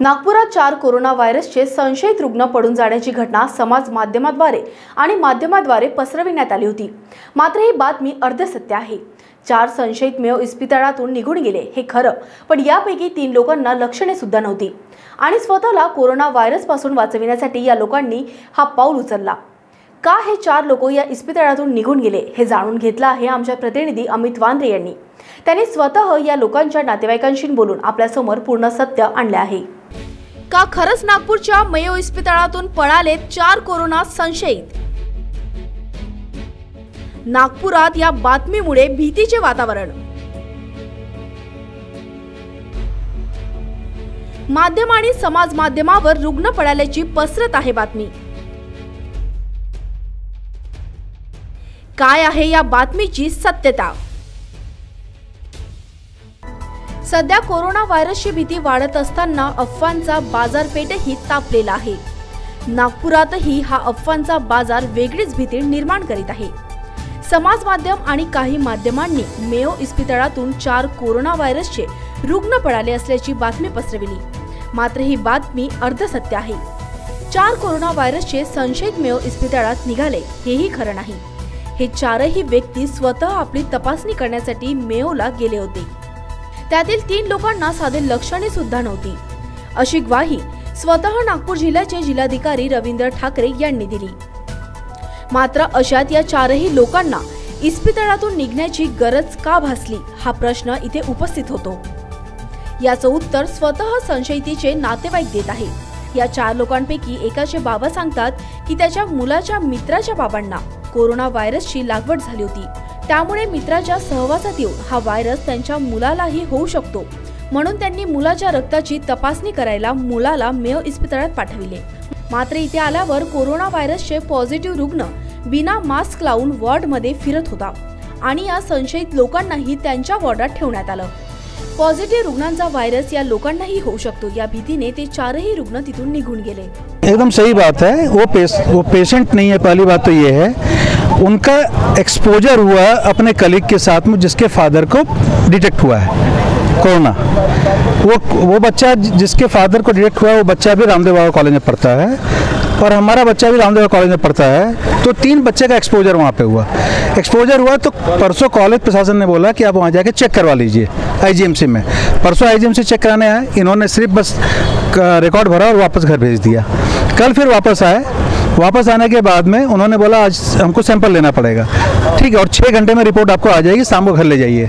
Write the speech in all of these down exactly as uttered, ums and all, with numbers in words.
नागपुरात चार कोरोना व्हायरसचे संशयित रुग्ण पडून जाण्याची घटना समाज माध्यमाद्वारे आणि माध्यमाद्वारे पसरविण्यात आली होती। मात्र ही बातमी अर्धसत्य आहे। चार संशयित मेयो इस्पितळातून निघून गेले हे खरं, पण यापैकी तीन लोकांना लक्षणे सुद्धा नव्हती आणि स्वतःला कोरोना व्हायरस पासून वाचविण्यासाठी या लोकांनी हा पाऊल उचलला। का हे चार लोक या इस्पितळातून निघून गेले हे जाणून घेतलं आहे आमच्या प्रतिनिधी अमित वांद्रे यांनी। त्यांनी स्वतः या लोकांच्या नातेवाईकांशी बोलून आपल्या समोर पूर्ण सत्य आणले आहे। का खरंच नागपूरच्या मेयो इस्पितळातून पळाले चार कोरोना संशयित? नागपुरात या बातमीमुळे भीतीचे वातावरण। माध्यम आणि समाज माध्यमावर रुग्ण पळाल्याची पसरत आहे बातमी। काय आहे या बातमीची सत्यता? सध्या कोरोना व्हायरसची भीती वाढत असताना अफवांचा बाजारपेठही तापलेला आहे। नागपुरातही हा अफवांचा बाजार वेगळीच भीती निर्माण करीत आहे। समाज माध्यम आणि काही माध्यमांनी मेयो इस्पितळातून चार कोरोना व्हायरसचे रुग्ण पळाले असल्याची बातमी पसरविली। मात्र ही बातमी अर्धसत्य आहे। चार कोरोना व्हायरसचे संशयित मेयो इस्पितळात निघाले हेही खरं नाही। हे चारही व्यक्ती स्वतः आपली तपासणी करण्यासाठी मेयोला गेले होते। त्यातील तीन लोकांना साधे लक्षणे सुद्धा नव्हती अशी ग्वाही स्वतः नागपूर जिल्ह्याचे जिल्हाधिकारी रवींद्र ठाकरे यांनी दिली। मात्र अशात या चारही लोकांना इस्पितळातून निघण्याची गरज का भासली हा प्रश्न इथे उपस्थित होतो। याचं उत्तर स्वतः संशयितीचे नातेवाईक देत आहे। या चार लोकांपैकी एकाचे बाबा सांगतात की त्याच्या मुलाच्या मित्राच्या बाबांना कोरोना व्हायरसची लागवड झाली होती, त्यामुळे मित्राच्या सहवासात येऊन हा व्हायरस त्यांच्या मुलालाही होऊ शकतो, म्हणून त्यांनी मुलाच्या रक्ताची तपासणी करायला मुलाला मेयो इस्पितळात पाठविले। मात्र इथे आल्यावर कोरोना व्हायरसचे पॉझिटिव्ह रुग्ण बिना मास्क लावून वॉर्डमध्ये फिरत होता आणि या संशयित लोकांनाही त्यांच्या वॉर्डात ठेवण्यात आलं। पॉझिटिव्ह रुग्णांचा व्हायरस या लोकांनाही होऊ शकतो या भीतीने ते चारही रुग्ण तिथून निघून गेले। एकदम सही बात है। वो पेश, वो पेशेंट नहीं है। पहली बात तो ये है उनका एक्सपोजर हुआ अपने कलीग के साथ में जिसके फादर को डिटेक्ट हुआ है कोरोना। वो वो बच्चा जिसके फादर को डिटेक्ट हुआ वो बच्चा भी रामदेव बाबा कॉलेज में पढ़ता है और हमारा बच्चा भी रामदेव कॉलेज में पढ़ता है। तो तीन बच्चे का एक्सपोजर वहाँ पे हुआ। एक्सपोजर हुआ तो परसों कॉलेज प्रशासन ने बोला कि आप वहाँ जाके चेक करवा लीजिए आईजीएमसी में। परसों आईजीएमसी चेक कराने आए, इन्होंने सिर्फ बस रिकॉर्ड भरा और वापस घर भेज दिया। कल फिर वापस आए, वापस आने के बाद में उन्होंने बोला आज हमको सैंपल लेना पड़ेगा। ठीक है, और छः घंटे में रिपोर्ट आपको आ जाएगी, शाम को घर ले जाइए।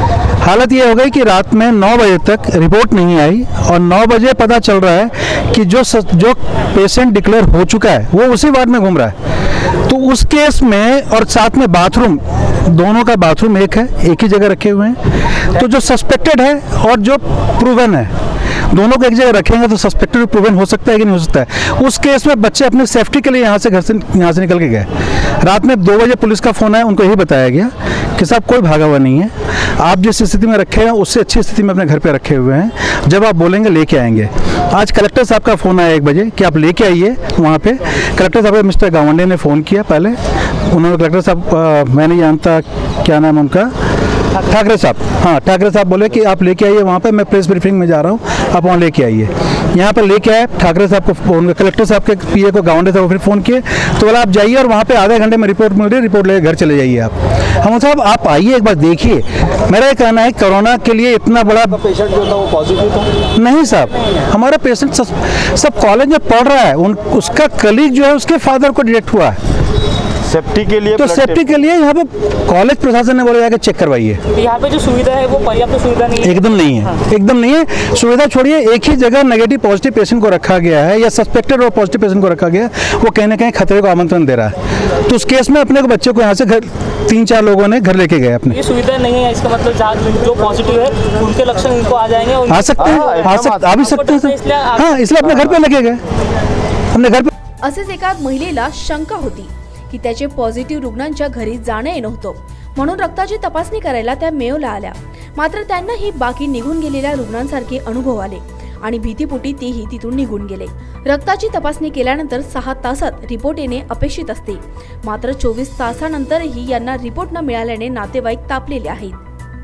हालत ये हो गई कि रात में नौ बजे तक रिपोर्ट नहीं आई और नौ बजे पता चल रहा है कि जो जो पेशेंट डिक्लेयर हो चुका है वो उसी वार्ड में घूम रहा है। तो उस केस में और साथ में बाथरूम, दोनों का बाथरूम एक है, एक ही जगह रखे हुए हैं। तो जो सस्पेक्टेड है और जो प्रूवन है, दोनों को एक जगह रखेंगे तो सस्पेक्टेड प्रूवन हो सकता है कि नहीं हो सकता है। उस केस में बच्चे अपने सेफ्टी के लिए यहाँ से घर से यहाँ से निकल के गए। रात में दो बजे पुलिस का फ़ोन आया, उनको यही बताया गया कि साहब कोई भागा हुआ नहीं है, आप जिस स्थिति में रखे हैं उससे अच्छी स्थिति में अपने घर पे रखे हुए हैं, जब आप बोलेंगे लेके आएंगे। आज कलेक्टर साहब का फ़ोन आया एक बजे कि आप लेके आइए वहाँ पे। कलेक्टर साहब मिस्टर गावंडे ने फ़ोन किया पहले, उन्होंने कलेक्टर साहब मैं नहीं जानता क्या नाम उनका, ठाकरे साहब, हाँ ठाकरे साहब बोले कि आप लेके आइए वहाँ पे, मैं प्रेस ब्रीफिंग में जा रहा हूँ, आप वहाँ लेके आइए। यहाँ पर लेके आए, ठाकरे साहब को फ़ोन, कलेक्टर साहब के पीए को गावंडे साहब को फिर फ़ोन किए तो बोला आप जाइए और वहाँ पे आधे घंटे में रिपोर्ट मिल रही है, रिपोर्ट लेकर घर चले जाइए आप। हम साहब आप आइए एक बार देखिए। मेरा ये कहना है कोरोना के लिए इतना बड़ा पेशेंट जो था वो पॉजिटिव था नहीं साहब, हमारा पेशेंट सब कॉलेज में पढ़ रहा है, उन उसका कलीग जो है उसके फादर को डिटेक्ट हुआ है। सेफ्टी के लिए तो सेफ्टी के लिए यहाँ पे कॉलेज प्रशासन ने बोला जाकर चेक करवाइए। यहाँ पे जो सुविधा है वो पर्याप्त सुविधा नहीं है। एकदम नहीं है, हाँ। एकदम नहीं है। सुविधा छोड़िए, एक ही जगह नेगेटिव पॉजिटिव पेशेंट को रखा गया है या सस्पेक्टेड और पॉजिटिव पेशेंट को रखा गया है, वो कहीं ना कहीं खतरे को आमंत्रण दे रहा है। तो उस केस में अपने को बच्चे को यहाँ से घर तीन चार लोगों ने घर लेके गए अपने। ये सुविधा नहीं है, इसका मतलब जहाँ जो पॉजिटिव है उनके लक्षण इनको आ जाएंगे, आ सकते हैं, आ सकते आ भी सकते हैं। हाँ, इसलिए अपने घर पे लेके गए, अपने घर पे। असेच एका महिलेला शंका होती की त्याचे पॉझिटिव्ह रुग्णांच्या घरी जाणे नव्हतं, म्हणून रक्ताची तपासणी करायला त्या मेयोला आल्या। मात्र त्यांनाही बाकी निघून गेलेल्या रुग्णांसारखे अनुभव आले आणि भीतीपोटी तेही तिथून निघून गेले। रक्ताची तपासणी केल्यानंतर सहा तासात रिपोर्ट येणे अपेक्षित असते, मात्र चोवीस तासानंतरही यांना रिपोर्ट न मिळाल्याने नातेवाईक तापलेले आहेत।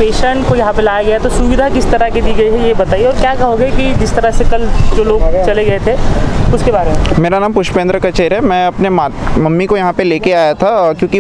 पेशेंट को यहाँ पे लाया गया तो सुविधा किस तरह की दी गई है ये बताइए, और क्या कहोगे कि जिस तरह से कल जो लोग चले गए थे उसके बारे में। मेरा नाम पुष्पेंद्र कचेर है। मैं अपने मम्मी को यहाँ पे लेके आया था क्योंकि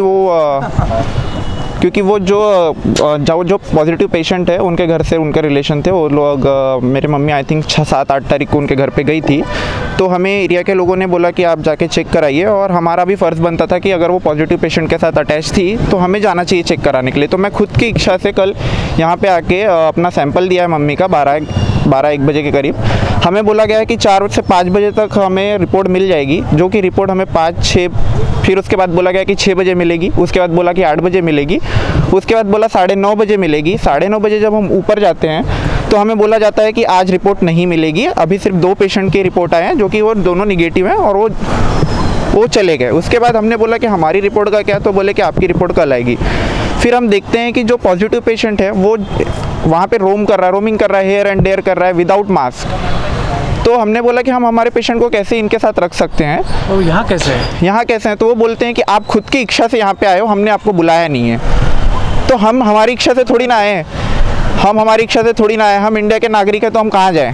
वो क्योंकि वो जो जो जो पॉजिटिव पेशेंट है उनके घर से उनके रिलेशन थे वो लोग, मेरे मम्मी आई थिंक छः सात आठ तारीख को उनके घर पे गई थी। तो हमें एरिया के लोगों ने बोला कि आप जाके चेक कराइए, और हमारा भी फ़र्ज़ बनता था कि अगर वो पॉजिटिव पेशेंट के साथ अटैच थी तो हमें जाना चाहिए चेक कराने के लिए। तो मैं खुद की इच्छा से कल यहाँ पे आके अपना सैंपल दिया है मम्मी का बारह बारह एक बजे के करीब। हमें बोला गया है कि चार से पाँच बजे तक हमें रिपोर्ट मिल जाएगी, जो कि रिपोर्ट हमें पाँच छः, फिर उसके बाद बोला गया कि छः बजे मिलेगी, उसके बाद बोला कि आठ बजे मिलेगी, उसके बाद बोला साढ़े नौ बजे मिलेगी। साढ़े नौ बजे जब हम ऊपर जाते हैं तो हमें बोला जाता है कि आज रिपोर्ट नहीं मिलेगी, अभी सिर्फ दो पेशेंट की रिपोर्ट आए हैं जो कि वो दोनों निगेटिव हैं और वो वो चले गए। उसके बाद हमने बोला कि हमारी रिपोर्ट का क्या, तो बोले कि आपकी रिपोर्ट कल आएगी। फिर हम देखते हैं कि जो पॉजिटिव पेशेंट है वो वहाँ पे रोम कर रहा है रोमिंग कर रहा है हेयर एंड डेयर कर रहा है विदाउट मास्क। तो हमने बोला कि हम हमारे पेशेंट को कैसे इनके साथ रख सकते हैं। तो यहाँ कैसे है यहाँ कैसे हैं तो वो बोलते हैं कि आप खुद की इच्छा से यहाँ पे आए हो, हमने आपको बुलाया नहीं है। तो हम हमारी इच्छा से थोड़ी ना आए हैं, हम हमारी इच्छा से थोड़ी ना आए, हम इंडिया के नागरिक हैं तो हम कहाँ जाएँ।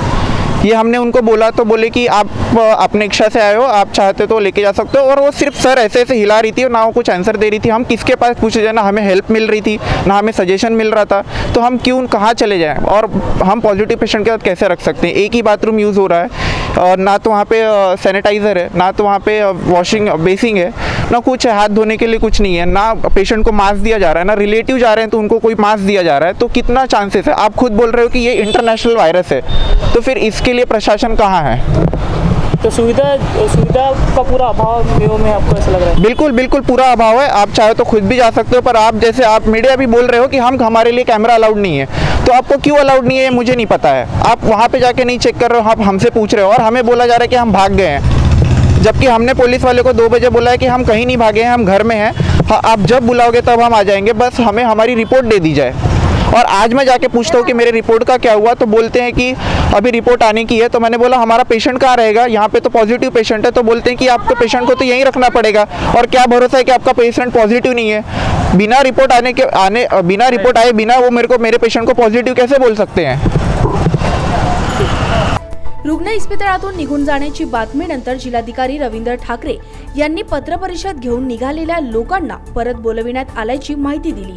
ये हमने उनको बोला तो बोले कि आप अपने इच्छा से आए हो, आप चाहते तो लेके जा सकते हो। और वो सिर्फ सर ऐसे ऐसे हिला रही थी और ना वो कुछ आंसर दे रही थी। हम किसके पास पूछे जाए, ना हमें हेल्प मिल रही थी ना हमें सजेशन मिल रहा था। तो हम क्यों कहाँ चले जाएं, और हम पॉजिटिव पेशेंट के साथ कैसे रख सकते हैं। एक ही बाथरूम यूज़ हो रहा है और ना तो वहाँ पे सैनिटाइज़र है, ना तो वहाँ पे वॉशिंग बेसिंग है, ना कुछ है, हाथ धोने के लिए कुछ नहीं है, ना पेशेंट को मास्क दिया जा रहा है, ना रिलेटिव जा रहे हैं तो उनको कोई मास्क दिया जा रहा है। तो कितना चांसेस है। आप खुद बोल रहे हो कि ये इंटरनेशनल वायरस है, तो फिर इसके लिए प्रशासन कहाँ है। तो सुविधा सुविधा का पूरा अभाव मेयों में आपको ऐसा लग रहा है। बिल्कुल बिल्कुल पूरा अभाव है। आप चाहे तो खुद भी जा सकते हो, पर आप जैसे आप मीडिया भी बोल रहे हो कि हम हमारे लिए कैमरा अलाउड नहीं है, तो आपको क्यों अलाउड नहीं है मुझे नहीं पता है। आप वहाँ पे जाके नहीं चेक कर रहे हो, आप हमसे पूछ रहे हो और हमें बोला जा रहा है कि हम भाग गए हैं, जबकि हमने पुलिस वाले को दो बजे बोला है कि हम कहीं नहीं भागे हैं, हम घर में हैं। हाँ, आप जब बुलाओगे तब हम आ जाएंगे, बस हमें हमारी रिपोर्ट दे दी जाए। और आज मैं जाके पूछता हूँ कि मेरे रिपोर्ट का क्या हुआ, तो बोलते हैं कि अभी रिपोर्ट आने की है। तो मैंने बोला हमारा पेशेंट कहाँ रहेगा, यहाँ पे तो पॉजिटिव पेशेंट है। तो बोलते हैं कि आपके पेशेंट को तो यहीं रखना पड़ेगा, और क्या भरोसा है कि आपका पेशेंट पॉजिटिव नहीं है। बिना रिपोर्ट आने के आने बिना रिपोर्ट आए बिना वो मेरे को मेरे पेशेंट को पॉझिटिव्ह कैसे बोल सकते हैं। रुग्ण इस्पितळातून निघून जाण्याची बातमीनंतर जिल्हाधिकारी रवींद्र ठाकरे यांनी पत्रपरिषद घेऊन निघालेल्या लोकांना परत बोलविण्यात आल्याची माहिती दिली।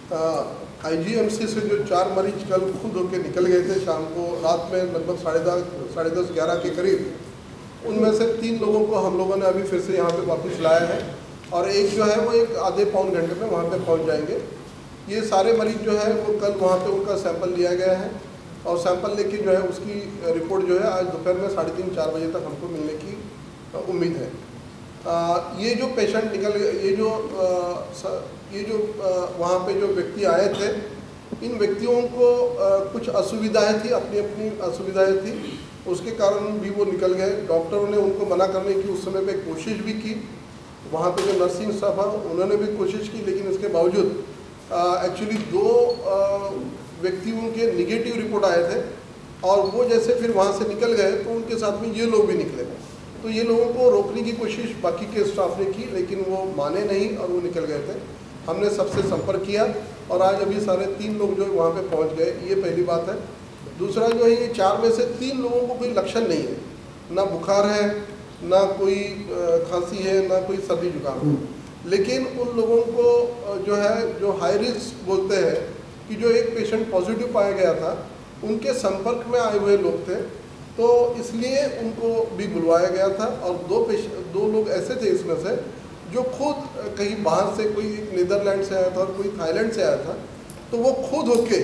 आईजीएमसी से जो चार मरीज कल खुद होकर निकल गए थे शाम को, रात में लगभग साढ़े दस साढ़े दस ग्यारह के करीब, उनमें से तीन लोगों को हम लोगों ने अभी फिर से यहाँ पे वापस लाया है, और एक जो है वो एक आधे पौन घंटे में वहाँ पे पहुँच जाएंगे। ये सारे मरीज जो है वो कल वहाँ पे उनका सैंपल लिया गया है, और सैंपल लेके जो है उसकी रिपोर्ट जो है आज दोपहर में साढ़े तीन चार बजे तक हमको मिलने की उम्मीद है। आ, ये जो पेशेंट निकल गए, ये जो आ, ये जो आ, वहाँ पे जो व्यक्ति आए थे, इन व्यक्तियों को आ, कुछ असुविधाएं थी, अपनी अपनी असुविधाएं थी, उसके कारण भी वो निकल गए। डॉक्टरों ने उनको मना करने की उस समय पे कोशिश भी की, वहाँ पे जो नर्सिंग स्टाफ है उन्होंने भी कोशिश की, लेकिन इसके बावजूद एक्चुअली दो आ, व्यक्तियों के निगेटिव रिपोर्ट आए थे, और वो जैसे फिर वहाँ से निकल गए तो उनके साथ में ये लोग भी निकले। तो ये लोगों को रोकने की कोशिश बाकी के स्टाफ ने की, लेकिन वो माने नहीं और वो निकल गए थे। हमने सबसे संपर्क किया और आज अभी सारे तीन लोग जो वहाँ पे पहुँच गए, ये पहली बात है। दूसरा जो है, ये चार में से तीन लोगों को कोई लक्षण नहीं है, ना बुखार है, ना कोई खांसी है, ना कोई सर्दी जुकाम है, लेकिन उन लोगों को जो है जो हाई रिस्क बोलते हैं कि जो एक पेशेंट पॉजिटिव पाया गया था, उनके संपर्क में आए हुए लोग थे, तो इसलिए उनको भी बुलवाया गया था। और दो पेशेंट दो लोग ऐसे थे इसमें से जो खुद कहीं बाहर से, कोई नीदरलैंड से आया था और कोई थाईलैंड से आया था, तो वो खुद होके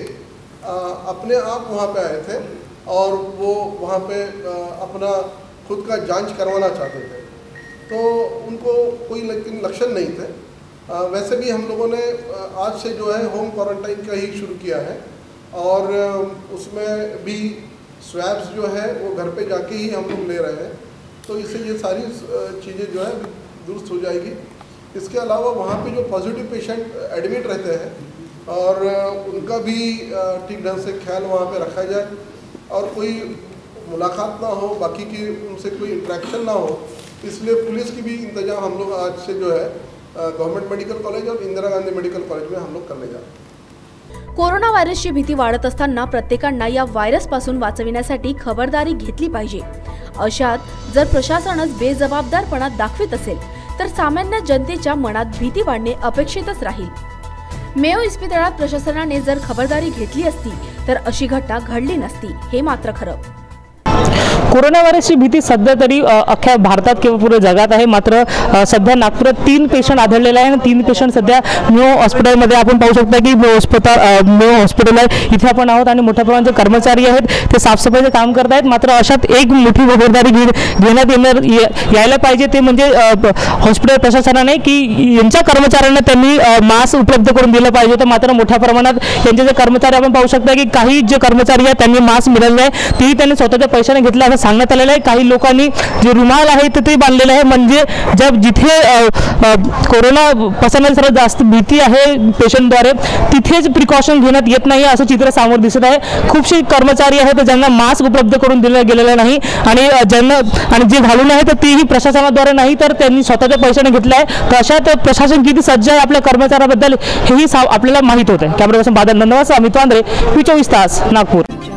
अपने आप वहाँ पे आए थे और वो वहाँ पे आ, अपना खुद का जांच करवाना चाहते थे, तो उनको कोई लेकिन लक्षण नहीं थे। आ, वैसे भी हम लोगों ने आज से जो है होम क्वारंटाइन का ही शुरू किया है, और उसमें भी स्वैब्स जो है वो घर पे जाके ही हम लोग ले रहे हैं, तो इससे ये सारी चीज़ें जो है दुरुस्त हो जाएगी। इसके अलावा वहाँ पे जो पॉजिटिव पेशेंट एडमिट रहते हैं और उनका भी ठीक ढंग से ख्याल वहाँ पे रखा जाए, और कोई मुलाकात ना हो, बाकी की उनसे कोई इंटरेक्शन ना हो, इसलिए पुलिस की भी इंतजाम हम लोग आज से जो है गवर्नमेंट मेडिकल कॉलेज और इंदिरा गांधी मेडिकल कॉलेज में हम लोग करने जा रहे हैं। कोरोना व्हायरसची भीती वाढत असताना प्रत्येकांना या व्हायरसपासून वाचविण्यासाठी खबरदारी घेतली पाहिजे। अशात जर प्रशासनच बेजबाबदारपणा दाखवित असेल तर सामान्य जनतेच्या मनात भीती वाढणे अपेक्षितच राहील। मेयो इस्पितळात प्रशासनाने जर खबरदारी घेतली असती तर अशी घटना घडली नसती, हे मात्र खरं। कोरोना व्हायरसची भीती सध्या तरी अख्ख्या भारतात किंवा पूर्ण जगात आहे। मात्र सध्या नागपुरात तीन पेशंट आढळलेले आहे आणि तीन पेशंट सध्या मेयो हॉस्पिटलमध्ये आपण पाहू शकता की मेयो हॉस्पिटल मेयो हॉस्पिटल आहे, इथे आपण आहोत आणि मोठ्या प्रमाणात कर्मचारी आहेत ते साफसफाईचे काम करत आहेत। मात्र अशात एक मोठी खबरदारी घे घेण्यात येणार यायला पाहिजे, ते म्हणजे हॉस्पिटल प्रशासनाने की यांच्या कर्मचाऱ्यांना त्यांनी मास्क उपलब्ध करून दिलं पाहिजे होतं। मात्र मोठ्या प्रमाणात यांचे जे कर्मचारी आपण पाहू शकता की काही जे कर्मचारी आहेत त्यांनी मास्क मिळाले आहे तेही त्यांनी स्वतःच्या पैशाने घेतले असं सांगण्यात आलेलं आहे। काही लोकांनी जे रुमाल आहे ते बांधलेलं आहे, म्हणजे जब जिथे कोरोना पसरण्याची सर्वात जास्त भीती आहे पेशंटद्वारे तिथेच प्रिकॉशन घेण्यात येत नाही असं चित्र समोर दिसत आहे। खूपसे कर्मचारी आहेत ज्यांना मास्क उपलब्ध करून दिले गेलेले नाही आणि ज्यांना आणि जे घालून आहे तर तेही प्रशासनाद्वारे नाही तर त्यांनी स्वतःच्या पैशाने घेतले आहे। तर अशात प्रशासन किती सज्ज आहे आपल्या कर्मचाऱ्यांबद्दल हेही आपल्याला माहीत होतं। कॅमेरा पर्सन बादल नंदवास, अमित वांद्रे, पी चोवीस तास, नागपूर।